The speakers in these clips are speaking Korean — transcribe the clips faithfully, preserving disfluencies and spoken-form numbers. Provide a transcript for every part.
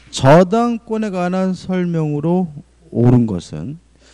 저당권에 관한 설명으로 옳은 것은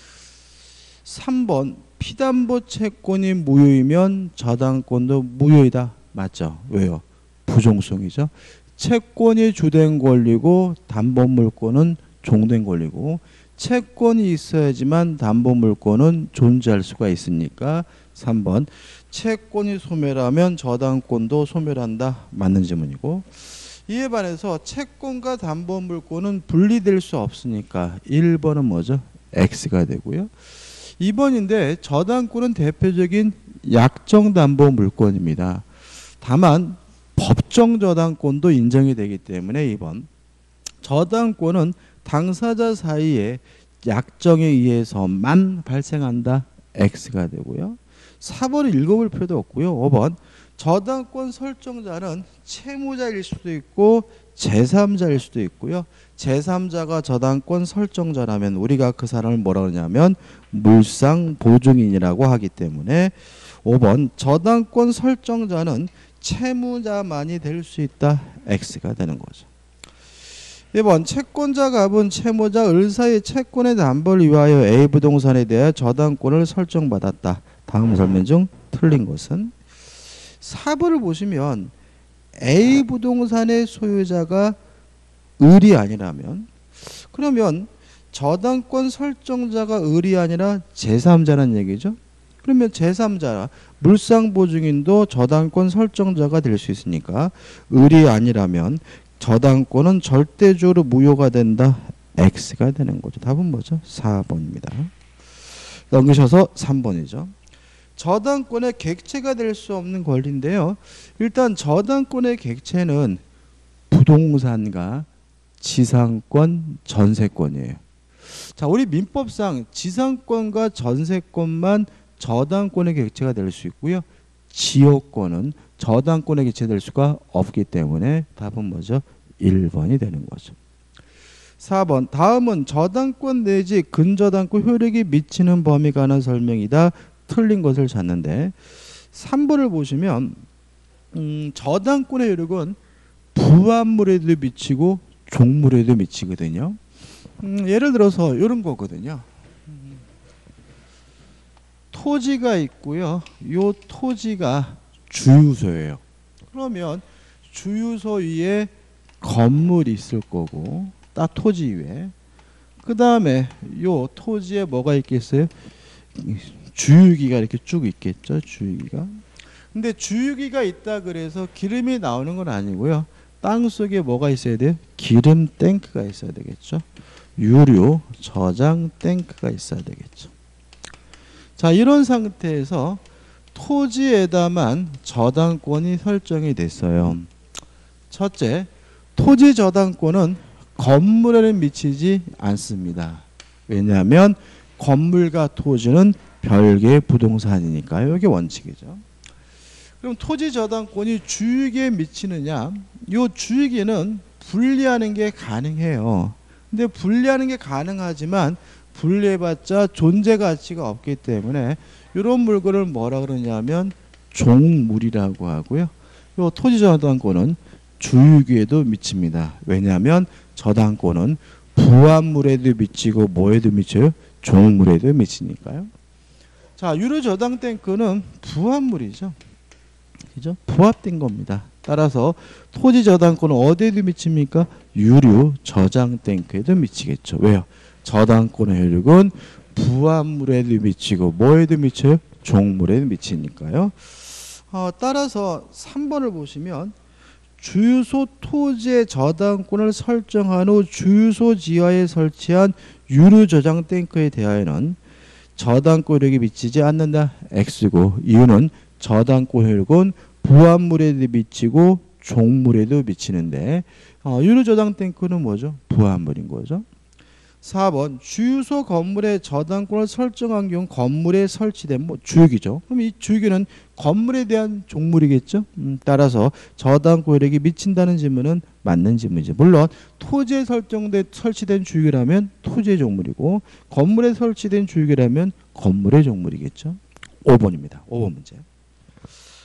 삼 번 피담보 채권이 무효이면 저당권도 무효이다. 맞죠? 왜요? 부종성이죠. 채권이 주된 권리고 담보물권은 종된 권리고 채권이 있어야지만 담보물권은 존재할 수가 있으니까 삼 번 채권이 소멸하면 저당권도 소멸한다. 맞는 질문이고 이에 반해서 채권과 담보물권은 분리될 수 없으니까 일 번은 뭐죠? X가 되고요. 이 번인데 저당권은 대표적인 약정담보물권입니다. 다만 법정 저당권도 인정이 되기 때문에 이 번 저당권은 당사자 사이에 약정에 의해서만 발생한다. X가 되고요. 사 번을 읽어볼 필요도 없고요. 오 번 저당권 설정자는 채무자일 수도 있고 제삼자일 수도 있고요. 제삼자가 저당권 설정자라면 우리가 그 사람을 뭐라 그러냐면 물상보증인이라고 하기 때문에 오 번 저당권 설정자는 채무자만이 될 수 있다. X가 되는 거죠. 이 번 채권자 갑은 채무자 을 사이의 채권의 담보를 위하여 A 부동산에 대해 저당권을 설정받았다. 다음 설명 중 틀린 것은 사 번을 보시면 A 부동산의 소유자가 을이 아니라면 그러면 저당권 설정자가 을이 아니라 제삼자는 얘기죠. 그러면 제삼자 물상보증인도 저당권 설정자가 될 수 있으니까 을이 아니라면 저당권은 절대적으로 무효가 된다. X가 되는 거죠. 답은 뭐죠? 사 번입니다. 넘기셔서 삼 번이죠. 저당권의 객체가 될 수 없는 권리인데요. 일단 저당권의 객체는 부동산과 지상권, 전세권이에요. 자, 우리 민법상 지상권과 전세권만 저당권의 객체가 될 수 있고요. 지역권은 저당권의 객체될 수가 없기 때문에 답은 뭐죠? 일 번이 되는 거죠. 사 번 다음은 저당권 내지 근저당권 효력이 미치는 범위에 관한 설명이다. 틀린 것을 찾는데 삼 번을 보시면 음, 저당권의 효력은 부합물에도 미치고 종물에도 미치거든요. 음, 예를 들어서 이런 거거든요. 음, 토지가 있고요. 이 토지가 주유소예요. 그러면 주유소 위에 건물이 있을 거고 딱 토지 위에 그 다음에 이 토지에 뭐가 있겠어요? 주유기가 이렇게 쭉 있겠죠. 주유기가. 근데 주유기가 있다 그래서 기름이 나오는 건 아니고요. 땅 속에 뭐가 있어야 돼요? 기름 탱크가 있어야 되겠죠. 유류 저장 탱크가 있어야 되겠죠. 자, 이런 상태에서 토지에다만 저당권이 설정이 됐어요. 첫째, 토지 저당권은 건물에는 미치지 않습니다. 왜냐하면 건물과 토지는 별개의 부동산이니까요. 이게 원칙이죠. 그럼 토지 저당권이 주유기에 미치느냐? 이 주유기는 분리하는 게 가능해요. 근데 분리하는 게 가능하지만 분리해봤자 존재 가치가 없기 때문에 이런 물건을 뭐라 그러냐면 종물이라고 하고요. 이 토지 저당권은 주유기에도 미칩니다. 왜냐하면 저당권은 부합물에도 미치고 뭐에도 미쳐요? 종물에도 미치니까요. 자, 유료 저당 탱크는 부합물이죠. 그죠? 부합된 겁니다. 따라서 토지 저당권은 어디에도 미칩니까? 유료 저장 탱크에도 미치겠죠. 왜요? 저당권의 효력은 부합물에도 미치고 뭐에도 미쳐요? 종물에도 미치니까요. 어, 따라서 삼 번을 보시면 주유소 토지의 저당권을 설정한 후 주유소 지하에 설치한 유료 저장 탱크에 대하여는 저당권 효력이 미치지 않는다. X고 이유는 저당권 효력은 부합물에도 미치고 종물에도 미치는데 어, 유료 저장 탱크는 뭐죠? 부합물인 거죠. 사 번 주유소 건물에 저당권을 설정한 경우 건물에 설치된 뭐 주유기죠. 그럼 이 주유기는 건물에 대한 종물이겠죠. 음, 따라서 저당권 효력이 미친다는 질문은 맞는 질문이죠. 물론 토지에 설정된 설치된 주유기라면 토지의 종물이고 건물에 설치된 주유기라면 건물의 종물이겠죠. 오 번입니다. 오 번 문제.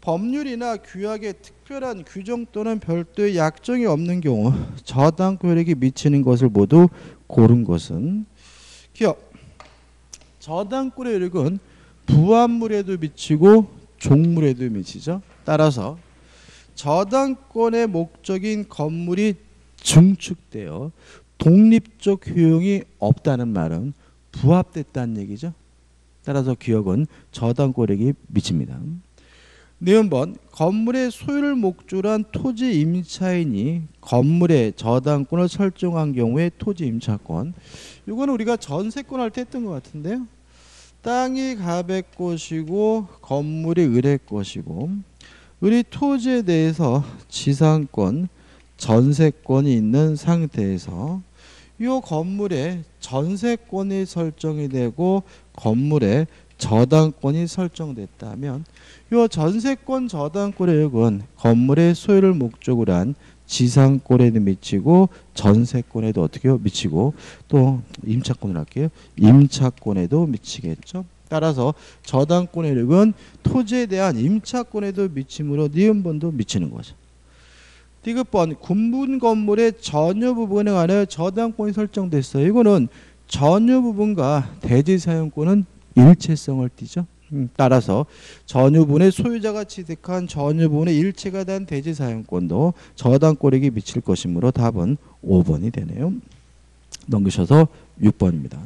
법률이나 규약에 특별한 규정 또는 별도의 약정이 없는 경우 저당권 효력이 미치는 것을 모두 고른 것은 기억. 저당권의 효력은 부합물에도 미치고 종물에도 미치죠. 따라서 저당권의 목적인 건물이 증축되어 독립적 효용이 없다는 말은 부합됐다는 얘기죠. 따라서 기억은 저당권력이 미칩니다. 네 번 건물의 소유를 목적으로 한 토지 임차인이 건물의 저당권을 설정한 경우에 토지 임차권. 이거는 우리가 전세권 할 때 했던 것 같은데요. 땅이 갑의 것이고 건물이 을의 것이고 우리 토지에 대해서 지상권, 전세권이 있는 상태에서 이 건물에 전세권이 설정이 되고 건물에 저당권이 설정됐다면 이 전세권 저당권의 효력은 건물의 소유를 목적으로 한 지상권에도 미치고 전세권에도 어떻게 미치고 또 임차권을 할게요. 임차권에도 미치겠죠. 따라서 저당권의 효력은 토지에 대한 임차권에도 미침으로 니은번도 미치는 거죠. 디귿번 군분 건물의 전유 부분에 관하여 저당권이 설정됐어요. 이거는 전유 부분과 대지 사용권은 일체성을 띠죠. 음, 따라서 전유분의 소유자가 취득한 전유분의 일체가 된 대지 사용권도 저당권력이 미칠 것이므로 답은 오 번이 되네요. 넘기셔서 육 번입니다.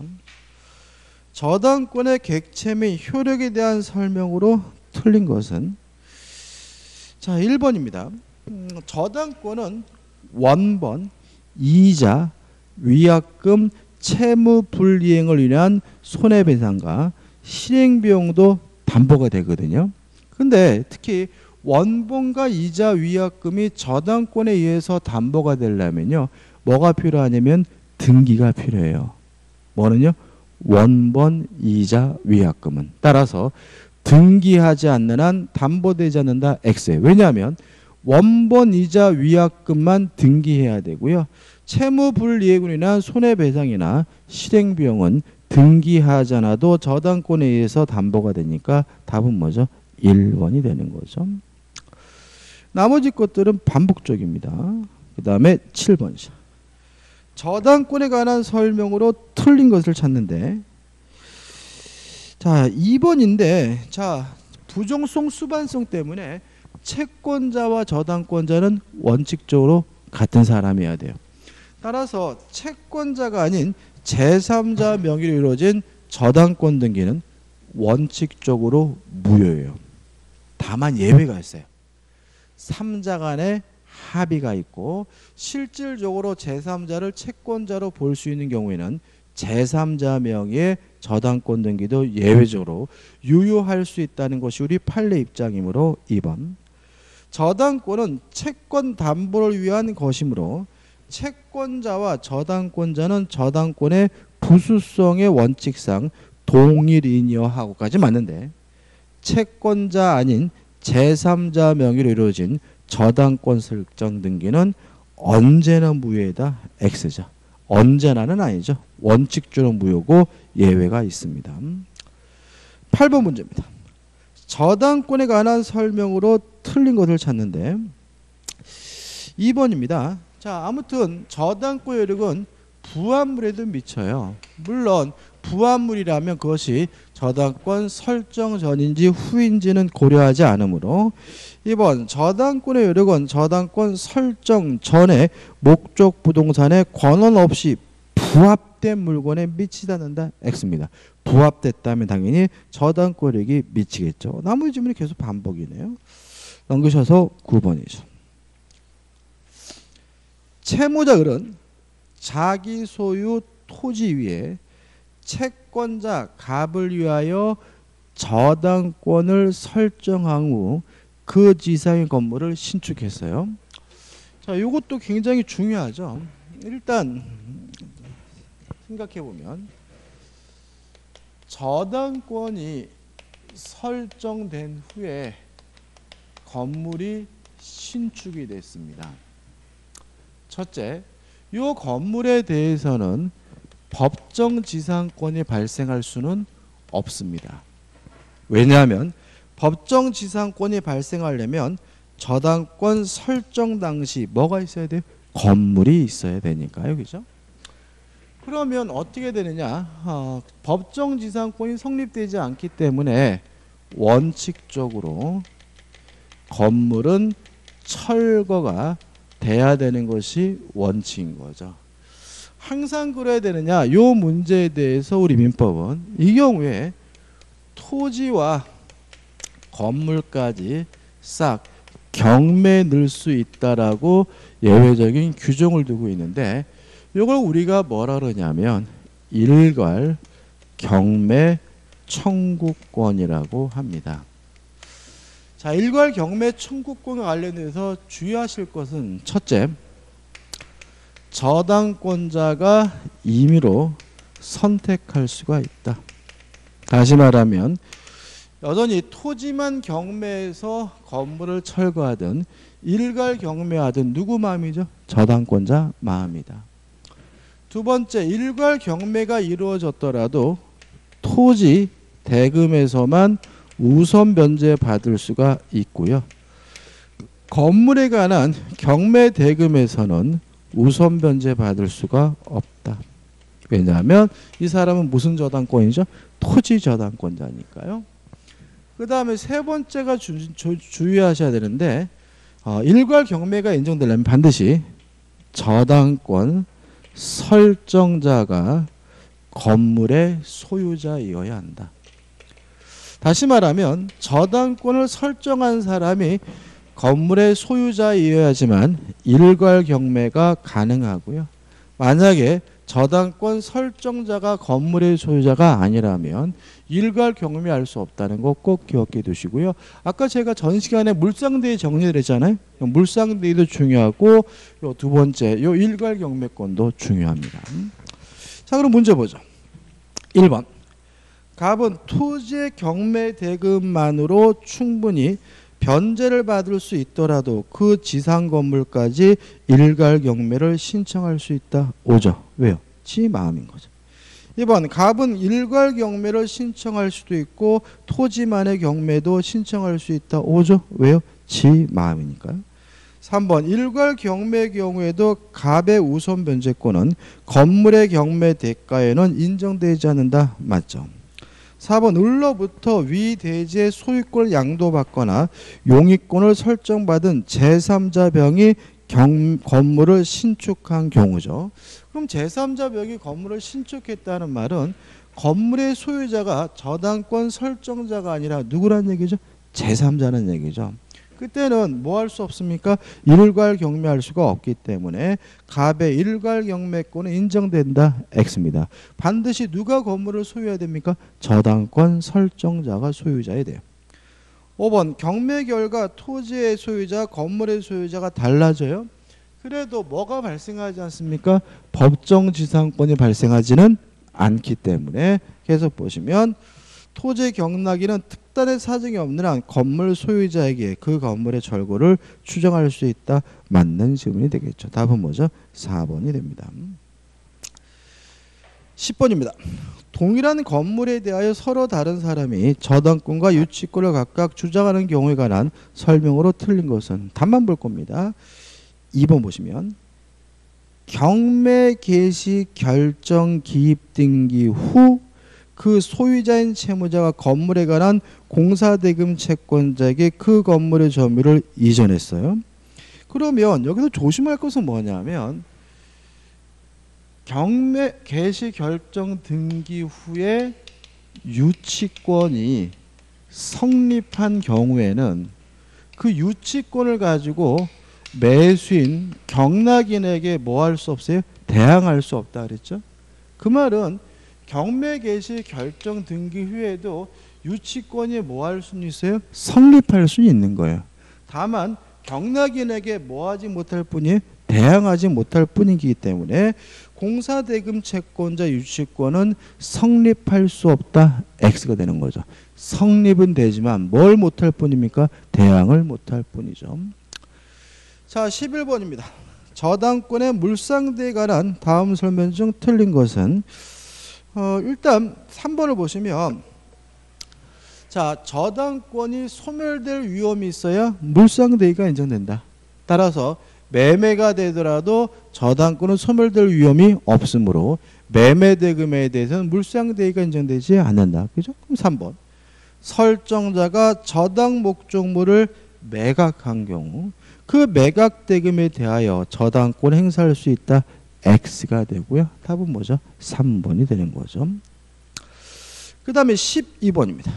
저당권의 객체 및 효력에 대한 설명으로 틀린 것은 자 일 번입니다. 음, 저당권은 원본, 이자, 위약금, 채무 불이행을 위한 손해배상과 실행비용도 담보가 되거든요. 근데 특히 원본과 이자 위약금이 저당권에 의해서 담보가 되려면요. 뭐가 필요하냐면 등기가 필요해요. 뭐는요? 원본, 이자, 위약금은. 따라서 등기하지 않는 한 담보되지 않는다. X예요. 왜냐하면 원본, 이자, 위약금만 등기해야 되고요. 채무불이행으로 인한 손해배상이나 실행비용은 등기하지 않아도 저당권에 의해서 담보가 되니까 답은 뭐죠? 일 번이 되는 거죠. 나머지 것들은 반복적입니다. 그 다음에 칠 번이죠. 저당권에 관한 설명으로 틀린 것을 찾는데 자 이 번인데 자 부정성 수반성 때문에 채권자와 저당권자는 원칙적으로 같은 사람이어야 돼요. 따라서 채권자가 아닌 제삼자 명의로 이루어진 저당권 등기는 원칙적으로 무효예요. 다만 예외가 있어요. 삼자 간의 합의가 있고 실질적으로 제삼자를 채권자로 볼 수 있는 경우에는 제삼자 명의의 저당권 등기도 예외적으로 유효할 수 있다는 것이 우리 판례 입장이므로 이 번. 저당권은 채권 담보를 위한 것이므로 채권자와 저당권자는 저당권의 부수성의 원칙상 동일이니여 하고까지 맞는데 채권자 아닌 제삼자 명의로 이루어진 저당권 설정 등기는 언제나 무효이다. X죠. 언제나는 아니죠. 원칙적으로 무효고 예외가 있습니다. 팔 번 문제입니다. 저당권에 관한 설명으로 틀린 것을 찾는데 이 번입니다. 자, 아무튼 저당권 효력은 부합물에도 미쳐요. 물론 부합물이라면 그것이 저당권 설정 전인지 후인지는 고려하지 않으므로 이 번 저당권의 효력은 저당권 설정 전에 목적 부동산에 권한 없이 부합된 물건에 미치지 않는다. X입니다. 부합됐다면 당연히 저당권 효력이 미치겠죠. 나머지 질문이 계속 반복이네요. 넘기셔서 구 번이죠. 채무자 을은 자기 소유 토지 위에 채권자 갑을 위하여 저당권을 설정한 후 그 지상의 건물을 신축했어요. 자, 이것도 굉장히 중요하죠. 일단 생각해 보면 저당권이 설정된 후에 건물이 신축이 됐습니다. 첫째, 이 건물에 대해서는 법정 지상권이 발생할 수는 없습니다. 왜냐하면 법정 지상권이 발생하려면 저당권 설정 당시 뭐가 있어야 돼요? 건물이 있어야 되니까요. 그죠? 그러면 어떻게 되느냐? 어, 법정 지상권이 성립되지 않기 때문에 원칙적으로 건물은 철거가 돼야 되는 것이 원칙인 거죠. 항상 그래야 되느냐? 이 문제에 대해서 우리 민법은 이 경우에 토지와 건물까지 싹 경매 넣을 수 있다라고 예외적인 규정을 두고 있는데 이걸 우리가 뭐라 그러냐면 일괄 경매 청구권이라고 합니다. 자, 일괄 경매 청구권과 관련해서 주의하실 것은 첫째, 저당권자가 임의로 선택할 수가 있다. 다시 말하면 여전히 토지만 경매해서 건물을 철거하든 일괄 경매하든 누구 마음이죠? 저당권자 마음이다. 두 번째, 일괄 경매가 이루어졌더라도 토지 대금에서만 우선 변제 받을 수가 있고요. 건물에 관한 경매 대금에서는 우선 변제 받을 수가 없다. 왜냐하면 이 사람은 무슨 저당권이죠? 토지 저당권자니까요. 그 다음에 세 번째가 주, 주, 주의하셔야 되는데 어, 일괄 경매가 인정되려면 반드시 저당권 설정자가 건물의 소유자이어야 한다. 다시 말하면 저당권을 설정한 사람이 건물의 소유자이어야지만 일괄 경매가 가능하고요. 만약에 저당권 설정자가 건물의 소유자가 아니라면 일괄 경매할 수 없다는 거 꼭 기억해 두시고요. 아까 제가 전 시간에 물상대의 정리를 했잖아요. 물상대도 중요하고 요 두 번째 요 일괄 경매권도 중요합니다. 자, 그럼 문제 보죠. 일 번. 갑은 토지의 경매 대금만으로 충분히 변제를 받을 수 있더라도 그 지상 건물까지 일괄 경매를 신청할 수 있다. 오죠. 왜요? 지 마음인 거죠. 이 번. 갑은 일괄 경매를 신청할 수도 있고 토지만의 경매도 신청할 수 있다. 오죠. 왜요? 지 마음이니까요. 삼 번. 일괄 경매의 경우에도 갑의 우선 변제권은 건물의 경매 대가에는 인정되지 않는다. 맞죠. 사 번. 을로부터 위 대지의 소유권을 양도받거나 용익권을 설정받은 제삼자 병이 경, 건물을 신축한 경우죠. 그럼 제삼자 병이 건물을 신축했다는 말은 건물의 소유자가 저당권 설정자가 아니라 누구란 얘기죠? 제삼자는 얘기죠. 그때는 뭐 할 수 없습니까? 일괄 경매할 수가 없기 때문에 갑의 일괄 경매권은 인정된다. X입니다. 반드시 누가 건물을 소유해야 됩니까? 저당권 설정자가 소유자야 돼요. 오 번. 경매 결과 토지의 소유자, 건물의 소유자가 달라져요. 그래도 뭐가 발생하지 않습니까? 법정 지상권이 발생하지는 않기 때문에 계속 보시면 토지 경락인은 특단의 사정이 없는 한 건물 소유자에게 그 건물의 절거를 추정할 수 있다. 맞는 질문이 되겠죠. 답은 뭐죠? 사 번이 됩니다. 십 번입니다. 동일한 건물에 대하여 서로 다른 사람이 저당권과 유치권을 각각 주장하는 경우에 관한 설명으로 틀린 것은 답만 볼 겁니다. 이 번 보시면 경매 개시 결정 기입 등기 후 그 소유자인 채무자가 건물에 관한 공사대금 채권자에게 그 건물의 점유를 이전했어요. 그러면 여기서 조심할 것은 뭐냐면 경매 개시 결정 등기 후에 유치권이 성립한 경우에는 그 유치권을 가지고 매수인 경락인에게 뭐 할 수 없어요? 대항할 수 없다 그랬죠. 그 말은 경매 개시 결정 등기 후에도 유치권이 뭐 할 수는 있어요? 성립할 수는 있는 거예요. 다만 경락인에게 뭐 하지 못할 뿐이에요? 대항하지 못할 뿐이기 때문에 공사대금 채권자 유치권은 성립할 수 없다. X가 되는 거죠. 성립은 되지만 뭘 못할 뿐입니까? 대항을 못할 뿐이죠. 자, 십일 번입니다. 저당권의 물상대에 관한 다음 설명 중 틀린 것은 어, 일단 삼 번을 보시면 자, 저당권이 소멸될 위험이 있어야 물상대위가 인정된다. 따라서 매매가 되더라도 저당권은 소멸될 위험이 없으므로 매매대금에 대해서는 물상대위가 인정되지 않는다. 그죠? 그럼 삼 번. 설정자가 저당 목적물을 매각한 경우 그 매각대금에 대하여 저당권 행사할 수 있다. X가 되고요. 답은 뭐죠? 삼 번이 되는 거죠. 그 다음에 십이 번입니다.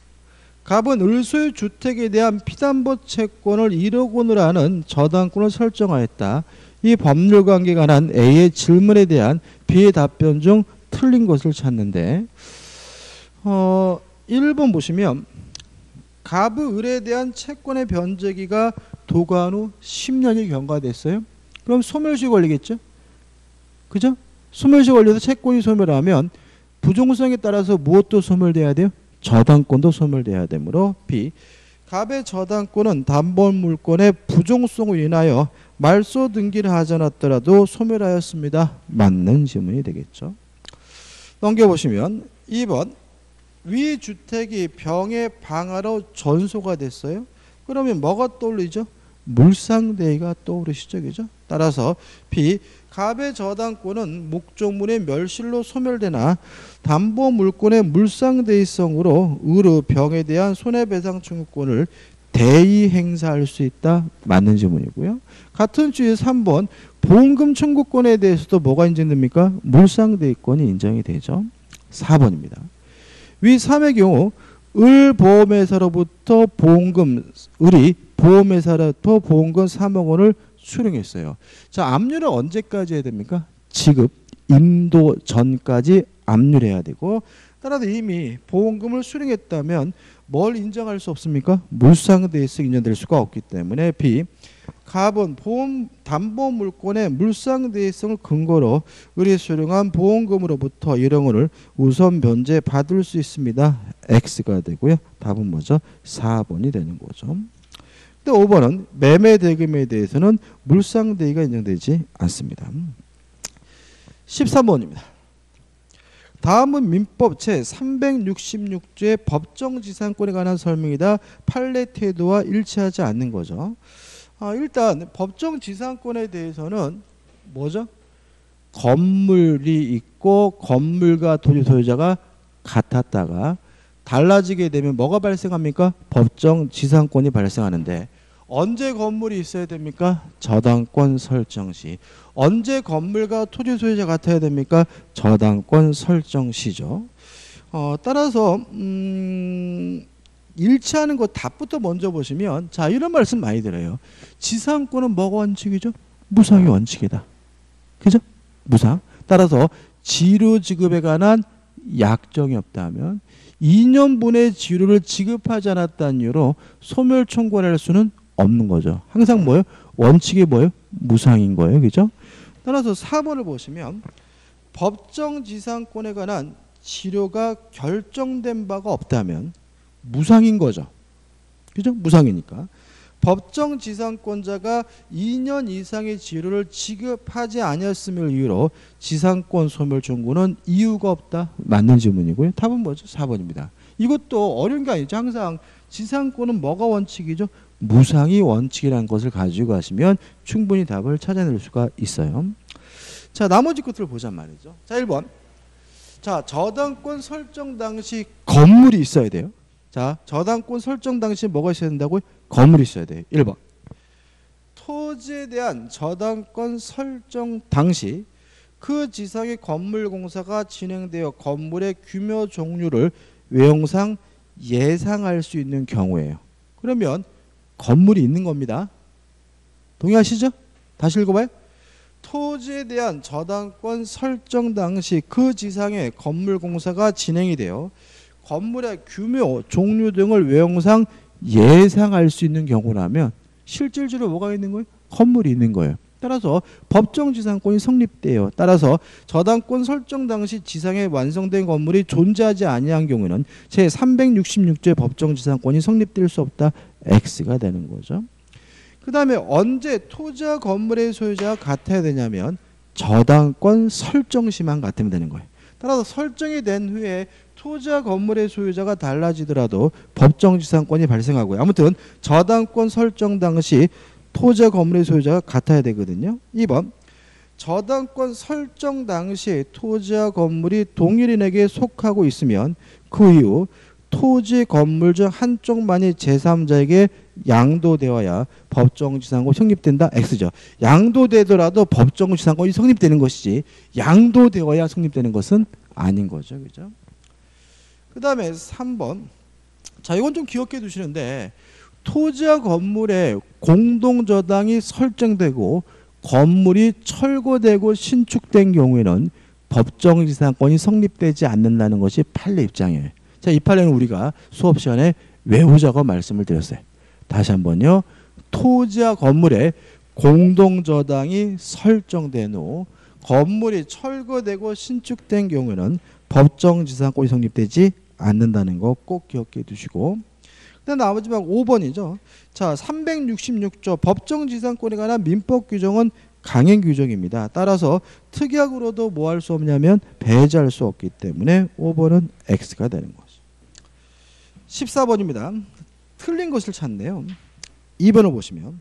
갑은 을소유 주택에 대한 피담보 채권을 일억 원으로 하는 저당권을 설정하였다. 이 법률관계에 관한 A의 질문에 대한 B의 답변 중 틀린 것을 찾는데 어, 일 번 보시면 갑의 을에 대한 채권의 변제기가 도관 후 십 년이 경과됐어요. 그럼 소멸시 걸리겠죠? 그죠? 소멸시 걸려서 채권이 소멸하면 부종성에 따라서 무엇도 소멸돼야 돼요? 저당권도 소멸돼야 되므로 B. 갑의 저당권은 담보물권의 부종성으로 인하여 말소 등기를 하지 않았더라도 소멸하였습니다. 맞는 질문이 되겠죠. 넘겨보시면 이 번. 위 주택이 병의 방화로 전소가 됐어요. 그러면 뭐가 떠올리죠? 물상대위가 떠오르시죠. 그죠? 따라서 B. 갑의 저당권은 목적물의 멸실로 소멸되나 담보물권의 물상대위성으로 의로 병에 대한 손해배상 청구권을 대의 행사할 수 있다. 맞는 질문이고요. 같은 주의 삼 번. 보험금 청구권에 대해서도 뭐가 인정됩니까? 물상대위권이 인정이 되죠. 사 번입니다. 위 삼의 경우 을보험회사로부터 보험금, 을이 보험회사로부터 보험금 삼억 원을 수령했어요. 자, 압류를 언제까지 해야 됩니까? 지급, 인도 전까지 압류를 해야 되고 따라서 이미 보험금을 수령했다면 뭘 인정할 수 없습니까? 물상대위성 인정될 수가 없기 때문에 B. 갑은 보험 담보물권의 물상대위성을 근거로 을이 수령한 보험금으로부터 일억 원을 우선 변제 받을 수 있습니다. X가 되고요. 답은 뭐죠? 사 번이 되는 거죠. 근데 오 번은 매매대금에 대해서는 물상대위가 인정되지 않습니다. 십삼 번입니다. 다음은 민법 제삼백육십육 조의 법정지상권에 관한 설명이다. 판례 태도와 일치하지 않는 거죠. 아, 일단 법정지상권에 대해서는 뭐죠? 건물이 있고 건물과 토지 소유자가 같았다가 달라지게 되면 뭐가 발생합니까? 법정지상권이 발생하는데 언제 건물이 있어야 됩니까? 저당권 설정 시. 언제 건물과 토지 소유자 같아야 됩니까? 저당권 설정 시죠. 어, 따라서 음, 일치하는 것 답부터 먼저 보시면 자 이런 말씀 많이 들어요. 지상권은 뭐가 원칙이죠? 무상이 원칙이다. 그죠? 무상. 따라서 지료 지급에 관한 약정이 없다면 이 년분의 지료를 지급하지 않았다는 이유로 소멸 청구를 할 수는 없는 거죠. 항상 뭐예요? 원칙이 뭐예요? 무상인 거예요. 그죠? 따라서 사 번을 보시면 법정지상권에 관한 지료가 결정된 바가 없다면 무상인 거죠. 그죠? 무상이니까. 법정지상권자가 이 년 이상의 지료를 지급하지 아니었음을 이유로 지상권 소멸 청구는 이유가 없다. 맞는 질문이고요. 답은 뭐죠? 사 번입니다. 이것도 어려운 게 아니죠. 항상 지상권은 뭐가 원칙이죠? 무상이 원칙이라는 것을 가지고 가시면 충분히 답을 찾아낼 수가 있어요. 자, 나머지 것들을 보자 말이죠. 자, 일 번. 자, 저당권 설정 당시 건물이 있어야 돼요. 자, 저당권 설정 당시 뭐가 있어야 된다고요? 건물이 있어야 돼요. 일 번. 토지에 대한 저당권 설정 당시 그 지상의 건물 공사가 진행되어 건물의 규모 종류를 외형상 예상할 수 있는 경우예요. 그러면 건물이 있는 겁니다. 동의하시죠? 다시 읽어봐요. 토지에 대한 저당권 설정 당시 그 지상의 건물 공사가 진행이 되어 건물의 규모, 종류 등을 외형상 예상할 수 있는 경우라면 실질적으로 뭐가 있는 거예요? 건물이 있는 거예요. 따라서 법정지상권이 성립돼요. 따라서 저당권 설정 당시 지상에 완성된 건물이 존재하지 아니한 경우는 제삼백육십육 조의 법정지상권이 성립될 수 없다. X가 되는 거죠. 그 다음에 언제 토지와 건물의 소유자가 같아야 되냐면 저당권 설정 시만 같으면 되는 거예요. 따라서 설정이 된 후에 토지와 건물의 소유자가 달라지더라도 법정지상권이 발생하고요. 아무튼 저당권 설정 당시 토지와 건물의 소유자가 같아야 되거든요. 이 번 저당권 설정 당시 토지와 건물이 동일인에게 속하고 있으면 그 이후 토지, 건물 중 한쪽만이 제삼자에게 양도되어야 법정지상권이 성립된다. X죠. 양도되더라도 법정지상권이 성립되는 것이지 양도되어야 성립되는 것은 아닌 거죠. 그죠? 그 다음에 삼 번. 자, 이건 좀 기억해 두시는데 토지와 건물의 공동저당이 설정되고 건물이 철거되고 신축된 경우에는 법정지상권이 성립되지 않는다는 것이 판례 입장이에요. 자, 이 판례는 우리가 수업 시간에 외우자고 말씀을 드렸어요. 다시 한번요. 토지와 건물의 공동저당이 설정된 후 건물이 철거되고 신축된 경우에는 법정지상권이 성립되지 않는다는 거 꼭 기억해 두시고, 그다음 나머지 막 오 번이죠. 자, 삼백육십육 조 법정지상권에 관한 민법 규정은 강행 규정입니다. 따라서 특약으로도 뭐 할 수 없냐면 배제할 수 없기 때문에 오 번은 X가 되는 거죠. 십사 번입니다. 틀린 것을 찾네요. 이 번을 보시면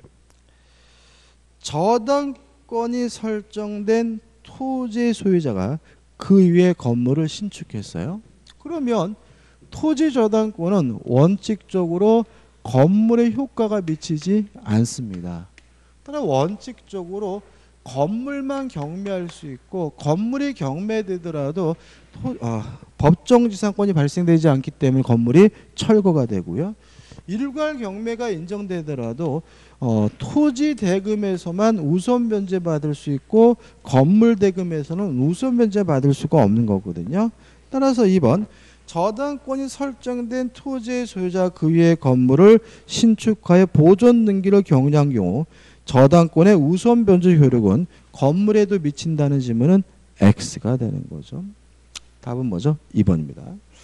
저당권이 설정된 토지 소유자가 그 위에 건물을 신축했어요. 그러면 토지 저당권은 원칙적으로 건물에 효과가 미치지 않습니다. 따라 원칙적으로 건물만 경매할 수 있고 건물이 경매되더라도 토, 아, 법정지상권이 발생되지 않기 때문에 건물이 철거가 되고요. 일괄 경매가 인정되더라도 어, 토지 대금에서만 우선 변제 받을 수 있고 건물 대금에서는 우선 변제 받을 수가 없는 거거든요. 따라서 이 번 저당권이 설정된 토지의 소유자 그 위의 건물을 신축하여 보존 등기를 경유한 경우 저당권의 우선 변제 효력은 건물에도 미친다는 질문은 X가 되는 거죠. 답은 뭐죠? 이 번입니다.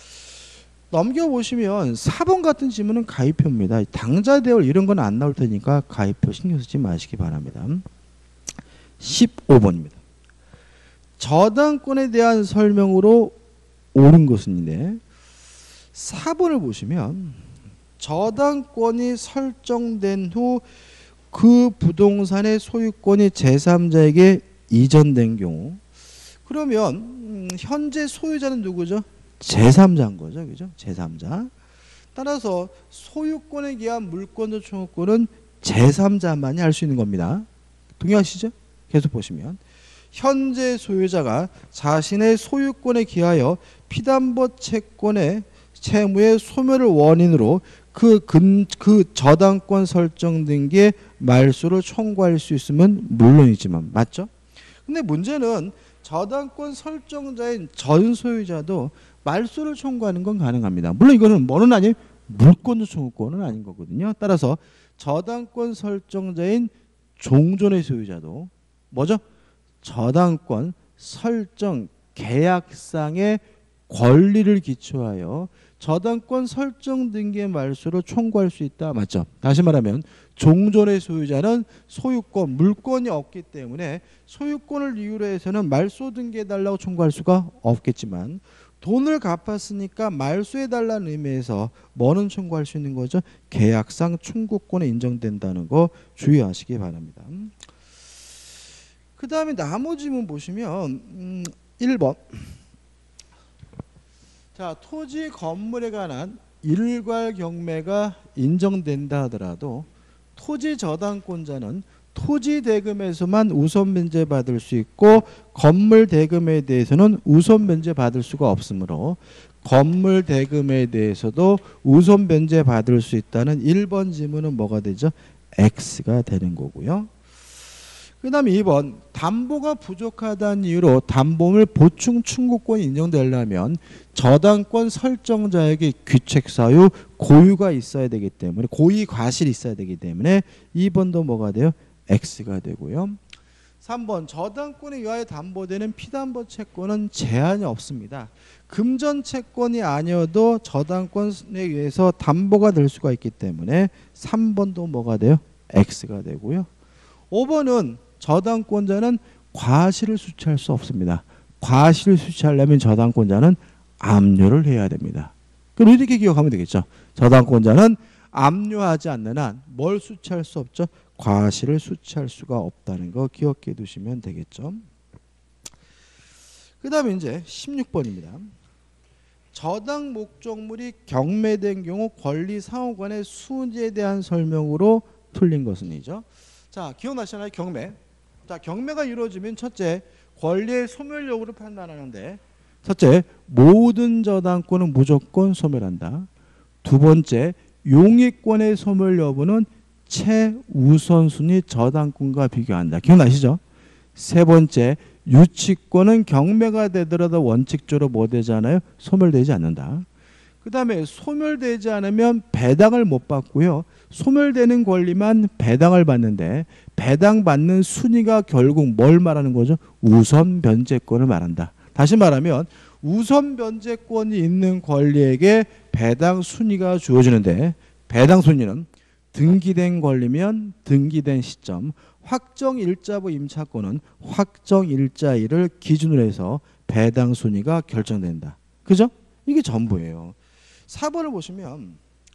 넘겨보시면 사 번 같은 질문은 가입표입니다. 당좌 대월 이런 건 안 나올 테니까 가입표 신경 쓰지 마시기 바랍니다. 십오 번입니다. 저당권에 대한 설명으로 옳은 것인데 사 번을 보시면 저당권이 설정된 후 그 부동산의 소유권이 제삼자에게 이전된 경우 그러면 음, 현재 소유자는 누구죠? 제삼자인 거죠. 그죠? 제삼자. 따라서 소유권에 기한 물권도 청구권은 제삼자만이 할 수 있는 겁니다. 동의하시죠? 계속 보시면 현재 소유자가 자신의 소유권에 기하여 피담보 채권의 채무의 소멸을 원인으로 그, 근, 그 저당권 설정된 게 말소를 청구할 수 있으면 물론이지만 맞죠? 근데 문제는 저당권 설정자인 전 소유자도 말소를 청구하는 건 가능합니다. 물론 이거는 뭐는 아니에요? 물권도 청구권은 아닌 거거든요. 따라서 저당권 설정자인 종전의 소유자도 뭐죠? 저당권 설정 계약상의 권리를 기초하여 저당권 설정 등기의 말소로 청구할 수 있다. 맞죠? 다시 말하면 종전의 소유자는 소유권, 물권이 없기 때문에 소유권을 이유로 해서는 말소 등기해달라고 청구할 수가 없겠지만 돈을 갚았으니까 말소해달라는 의미에서 뭐는 청구할 수 있는 거죠? 계약상 충고권에 인정된다는 거 주의하시기 바랍니다. 그 다음에 나머지 문 보시면 음, 일 번. 자, 토지 건물에 관한 일괄 경매가 인정된다 하더라도 토지 저당권자는 토지 대금에서만 우선 변제 받을 수 있고 건물 대금에 대해서는 우선 변제 받을 수가 없으므로 건물 대금에 대해서도 우선 변제 받을 수 있다는 일 번 지문은 뭐가 되죠? X가 되는 거고요. 그 다음에 이 번 담보가 부족하다는 이유로 담보물 보충 충고권이 인정되려면 저당권 설정자에게 귀책 사유 고유가 있어야 되기 때문에 고의 과실이 있어야 되기 때문에 이 번도 뭐가 돼요? X가 되고요. 삼 번 저당권에 의하여 담보되는 피담보 채권은 제한이 없습니다. 금전 채권이 아니어도 저당권에 의해서 담보가 될 수가 있기 때문에 삼 번도 뭐가 돼요? X가 되고요. 오 번은 저당권자는 과실을 수취할 수 없습니다. 과실을 수취하려면 저당권자는 압류를 해야 됩니다. 그럼 이렇게 기억하면 되겠죠. 저당권자는 압류하지 않는 한 뭘 수취할 수 없죠? 과실을 수취할 수가 없다는 거 기억해 두시면 되겠죠. 그 다음에 이제 십육 번입니다. 저당 목적물이 경매된 경우 권리 상호간의 순위에 대한 설명으로 틀린 것은이죠. 자, 기억나시나요? 경매. 자, 경매가 이루어지면 첫째, 권리의 소멸 여부를 판단하는데 첫째, 모든 저당권은 무조건 소멸한다. 두 번째, 용익권의 소멸 여부는 최우선순위 저당권과 비교한다. 기억나시죠? 세 번째, 유치권은 경매가 되더라도 원칙적으로 뭐 되잖아요? 소멸되지 않는다. 그 다음에 소멸되지 않으면 배당을 못 받고요. 소멸되는 권리만 배당을 받는데 배당받는 순위가 결국 뭘 말하는 거죠? 우선 변제권을 말한다. 다시 말하면 우선 변제권이 있는 권리에게 배당 순위가 주어지는데 배당 순위는 등기된 권리면 등기된 시점, 확정일자부 임차권은 확정일자일을 기준으로 해서 배당 순위가 결정된다. 그죠? 이게 전부예요. 사 번을 보시면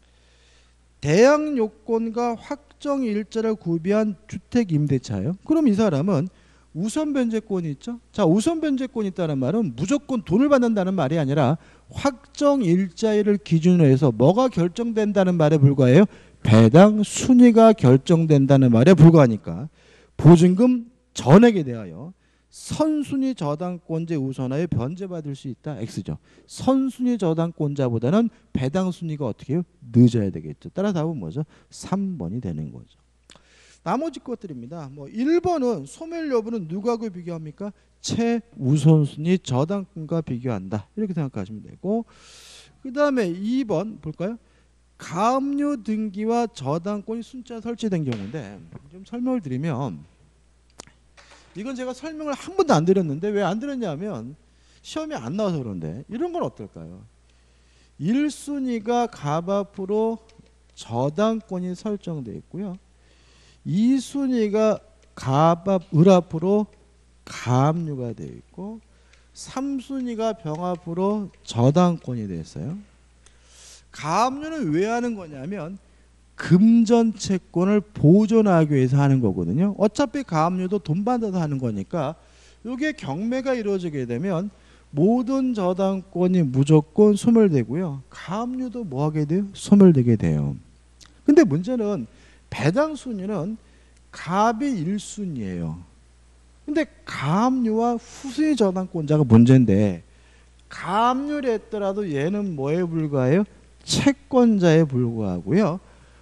대항 요건과 확정일자를 구비한 주택임대차예요. 그럼 이 사람은 우선 변제권이 있죠. 자, 우선 변제권이 있다는 말은 무조건 돈을 받는다는 말이 아니라 확정일자일을 기준으로 해서 뭐가 결정된다는 말에 불과해요? 배당 순위가 결정된다는 말에 불과하니까 보증금 전액에 대하여 선순위 저당권자 우선하여 변제받을 수 있다. X죠. 선순위 저당권자보다는 배당 순위가 어떻게 해요? 늦어야 되겠죠. 따라 답은 뭐죠? 삼 번이 되는 거죠. 나머지 것들입니다. 뭐 일 번은 소멸 여부는 누구하고 비교합니까? 최우선순위 저당권과 비교한다. 이렇게 생각하시면 되고, 그 다음에 이 번 볼까요? 가압류 등기와 저당권이 순차 설치된 경우인데 좀 설명을 드리면, 이건 제가 설명을 한 번도 안 드렸는데 왜 안 드렸냐면 시험에 안 나와서 그런데, 이런 건 어떨까요? 일 순위가 갑 앞으로 저당권이 설정되어 있고요. 이 순위가 갑 앞, 을 앞으로 가압류가 되어 있고, 삼 순위가 병 앞으로 저당권이 되어 있어요. 가압류는 왜 하는 거냐면 금전 채권을 보존하기 위해서 하는 거거든요. 어차피 가압류도 돈 받아서 하는 거니까 이게 경매가 이루어지게 되면 모든 저당권이 무조건 소멸되고요. 가압류도 뭐 하게 돼요? 소멸되게 돼요. 근데 문제는 배당 순위는 갑이 일 순위예요. 근데 가압류와 후순위 저당권자가 문제인데, 가압류를 했더라도 얘는 뭐에 불과해요? 채권자에 불과하고요.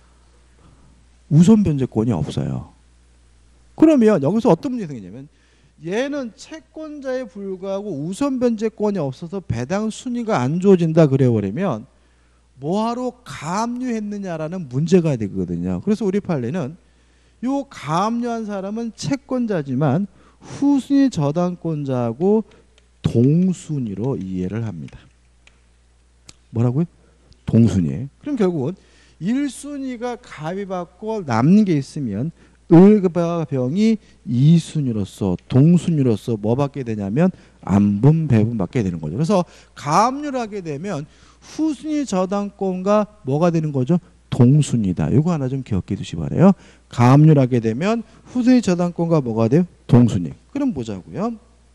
우선 변제권이 없어요. 그러면 여기서 어떤 문제가 생기냐면, 얘는 채권자에 불과하고 우선 변제권이 없어서 배당 순위가 안 주어진다 그래버리면 뭐하러 가압류했느냐라는 문제가 되거든요. 그래서 우리 판례는 요 가압류한 사람은 채권자지만 후순위 저당권자하고 동순위로 이해를 합니다. 뭐라고요? 동순위. 그럼 결국은 일 순위가 갑이 받고 남는 게 있으면 을과 병이 이 순위로서 동순위로서 뭐 받게 되냐면 안분 배분 받게 되는 거죠. 그래서 가압류를 하게 되면 후순위 저당권과 뭐가 되는 거죠? 동순위다. 이거 하나 좀 기억해 두시기 바라요. 가압류를 하게 되면 후순위 저당권과 뭐가 돼요? 동순위. 그럼 보자고요.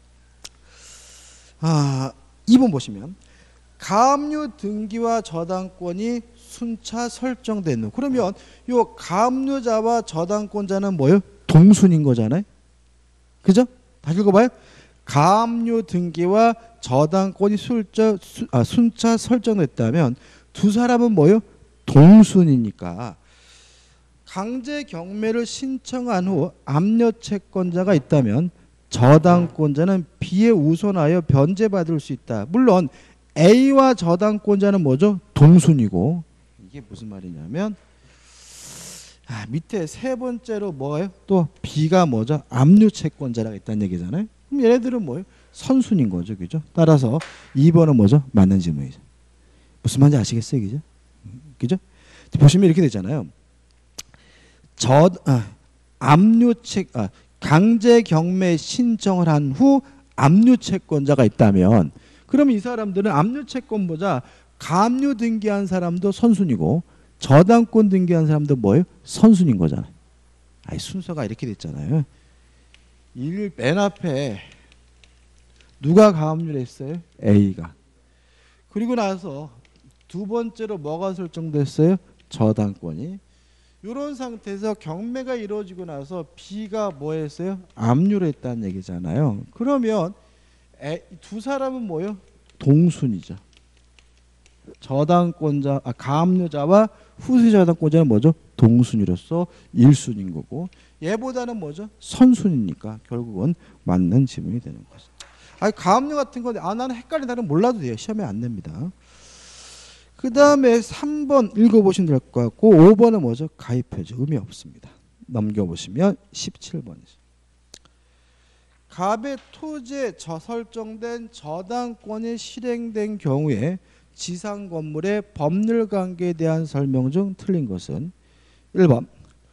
아, 이 번 보시면 가압류 등기와 저당권이 순차 설정된 후. 그러면 요 가압류자와 저당권자는 뭐예요? 동순인 거잖아요. 그죠? 다시 읽어봐요. 가압류 등기와 저당권이 술자, 수, 아, 순차 설정됐다면 두 사람은 뭐예요? 동순이니까 강제 경매를 신청한 후 압류 채권자가 있다면 저당권자는 B에 우선하여 변제받을 수 있다. 물론 A와 저당권자는 뭐죠? 동순이고, 이게 무슨 말이냐면 아, 밑에 세 번째로 뭐예요? 또 B가 뭐죠? 압류 채권자라고 있다는 얘기잖아요. 그럼 얘네들은 뭐예요? 선순인 거죠. 그죠? 따라서 이 번은 뭐죠? 맞는 질문이죠. 무슨 말인지 아시겠어요? 그죠? 그죠? 보시면 이렇게 되잖아요. 저 아, 압류 채 아, 강제 경매 신청을 한 후 압류 채권자가 있다면 그럼 이 사람들은 압류 채권보다 가압류 등기한 사람도 선순위고 저당권 등기한 사람도 뭐예요? 선순위인 거잖아요. 아니, 순서가 이렇게 됐잖아요. 일 맨 앞에 누가 가압류를 했어요? A가. 그리고 나서 두 번째로 뭐가 설정됐어요? 저당권이. 이런 상태에서 경매가 이루어지고 나서 B가 뭐 했어요? 압류를 했다는 얘기잖아요. 그러면 두 사람은 뭐예요? 동순이죠. 저당권자, 아, 가압류자와 후순위 저당권자는 뭐죠? 동순위로서 일 순위인 거고, 얘보다는 뭐죠? 선순위니까 결국은 맞는 지문이 되는 거죠. 아, 가압류 같은 건 아, 나는 헷갈린다는 몰라도 돼요. 시험에 안 냅니다. 그 다음에 삼 번 읽어보시면 될 것 같고, 오 번은 뭐죠? 가입표죠. 의미 없습니다. 넘겨보시면 십칠 번이죠. 갑의 토지에 저 설정된 저당권이 실행된 경우에 지상 건물의 법률 관계에 대한 설명 중 틀린 것은 일 번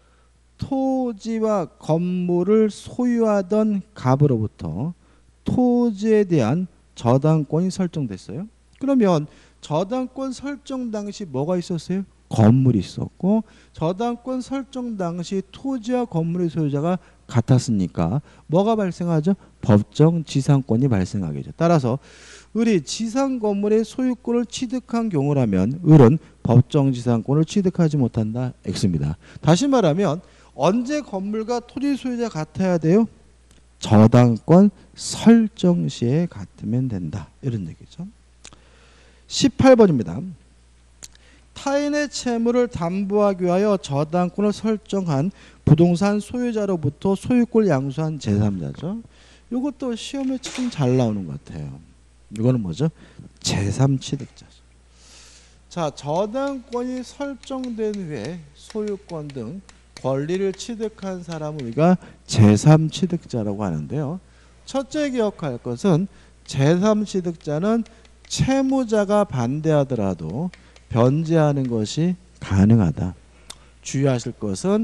토지와 건물을 소유하던 갑으로부터 토지에 대한 저당권이 설정됐어요. 그러면 저당권 설정 당시 뭐가 있었어요? 건물이 있었고, 저당권 설정 당시 토지와 건물의 소유자가 같았으니까 뭐가 발생하죠? 법정 지상권이 발생하겠죠. 따라서 을이 지상 건물의 소유권을 취득한 경우라면 을은 법정 지상권을 취득하지 못한다. X입니다. 다시 말하면 언제 건물과 토지 소유자 같아야 돼요? 저당권 설정 시에 같으면 된다. 이런 얘기죠. 십팔 번입니다. 타인의 채무를 담보하기 위하여 저당권을 설정한 부동산 소유자로부터 소유권을 양수한 제삼자죠. 이것도 시험에 참 잘 나오는 것 같아요. 이거는 뭐죠? 제삼 취득자죠. 자, 저당권이 설정된 후에 소유권 등 권리를 취득한 사람을 우리가 제삼 취득자라고 하는데요. 첫째 기억할 것은 제삼 취득자는 채무자가 반대하더라도 변제하는 것이 가능하다. 주의하실 것은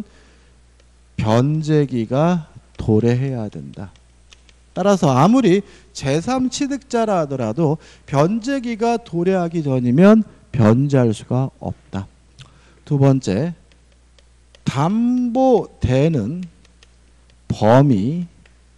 변제기가 도래해야 된다. 따라서 아무리 제삼 취득자라 하더라도 변제기가 도래하기 전이면 변제할 수가 없다. 두 번째, 담보되는 범위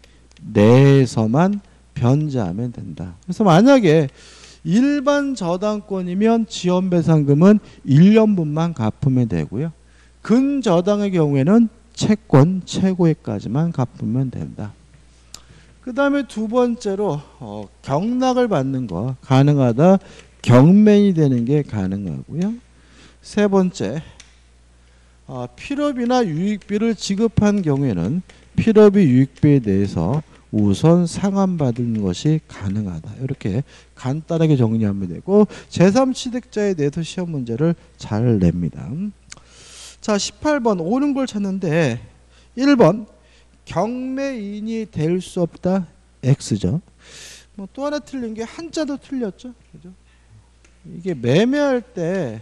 내에서만 변제하면 된다. 그래서 만약에 일반 저당권이면 지연배상금은 일 년분만 갚으면 되고요. 근저당의 경우에는 채권 최고액까지만 갚으면 된다. 그 다음에 두 번째로 어, 경락을 받는 거 가능하다. 경매이 되는 게 가능하고요. 세 번째, 어, 필요비나 유익비를 지급한 경우에는 필요비 유익비에 대해서 우선 상환받는 것이 가능하다. 이렇게 간단하게 정리하면 되고, 제삼 취득자에 대해서 시험 문제를 잘 냅니다. 자, 십팔 번 옳은 걸 찾는데 일 번 경매인이 될 수 없다. X죠. 뭐 또 하나 틀린 게 한자도 틀렸죠. 그죠? 이게 매매할 때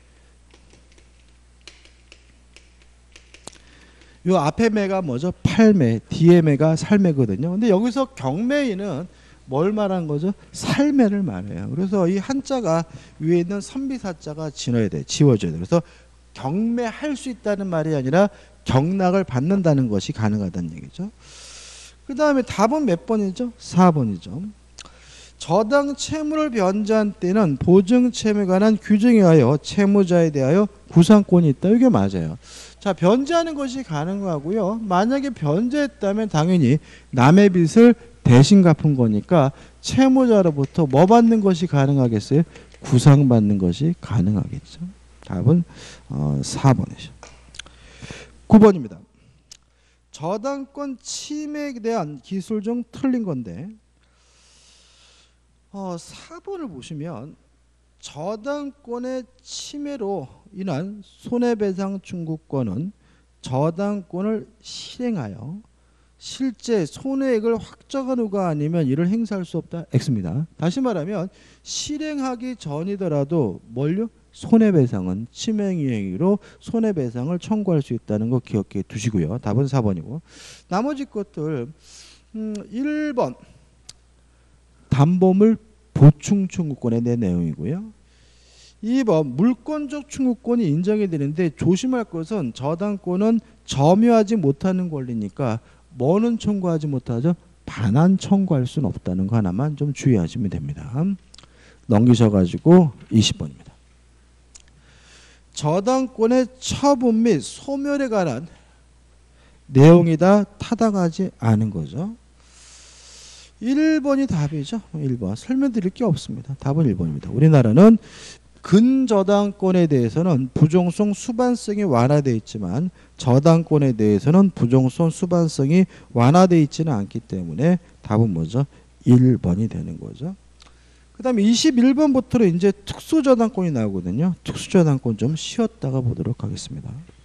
요 앞에 매가 뭐죠? 팔매, 뒤에 매가 살매거든요. 근데 여기서 경매인은 뭘 말한 거죠? 살매를 말해요. 그래서 이 한자가 위에 있는 선비사자가 지워야 돼. 지워져야 돼. 그래서 경매할 수 있다는 말이 아니라 경락을 받는다는 것이 가능하다는 얘기죠. 그 다음에 답은 몇 번이죠? 사 번이죠. 저당 채무를 변제한 때는 보증 채무에 관한 규정에 의하여 채무자에 대하여 구상권이 있다. 이게 맞아요. 자, 변제하는 것이 가능하고요. 만약에 변제했다면 당연히 남의 빚을 대신 갚은 거니까 채무자로부터 뭐 받는 것이 가능하겠어요? 구상받는 것이 가능하겠죠. 답은 어, 사 번이죠. 구 번입니다. 저당권 침해에 대한 기술 중 틀린 건데 어, 사 번을 보시면 저당권의 침해로 인한 손해배상 청구권은 저당권을 실행하여 실제 손해액을 확정한 후가 아니면 이를 행사할 수 없다. X입니다. 다시 말하면 실행하기 전이더라도 뭘요? 손해배상은 침해행위로 손해배상을 청구할 수 있다는 거 기억해 두시고요. 답은 사 번이고 나머지 것들 음, 일 번 담보물 보충 청구권에 대한 내용이고요. 이 번 물권적 청구권이 인정이 되는데 조심할 것은 저당권은 점유하지 못하는 권리니까 뭐는 청구하지 못하죠? 반환 청구할 수는 없다는 거 하나만 좀 주의하시면 됩니다. 넘기셔가지고 이십 번입니다. 저당권의 처분 및 소멸에 관한 내용이 다 타당하지 않은 거죠. 일 번이 답이죠. 일 번. 설명드릴 게 없습니다. 답은 일 번입니다. 우리나라는 근저당권에 대해서는 부종성 수반성이 완화되어 있지만 저당권에 대해서는 부종성 수반성이 완화되어 있지는 않기 때문에 답은 뭐죠? 일 번이 되는 거죠. 그 다음에 이십일 번부터는 이제 특수저당권이 나오거든요. 특수저당권 좀 쉬었다가 보도록 하겠습니다.